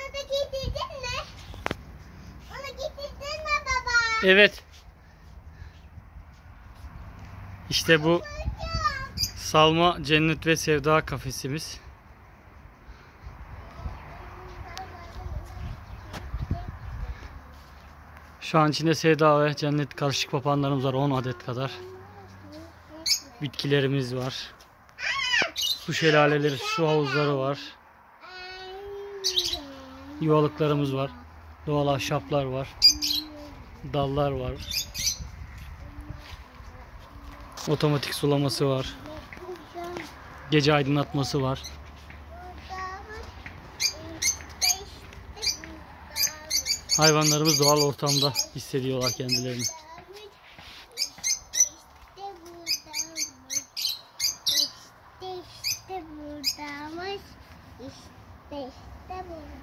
da getirdin mi? Onu getirdin mi baba? Evet. İşte bu Salma Cennet ve Sevda kafesimiz. Şu an içinde Sevda ve Cennet karışık papağanlarımız var, 10 adet kadar. Bitkilerimiz var. Su şelaleleri, su havuzları var. Yuvalıklarımız var. Doğal ahşaplar var. Dallar var. Otomatik sulaması var. Gece aydınlatması var. Hayvanlarımız doğal ortamda hissediyorlar kendilerini. İşte buradaymış. İşte burada.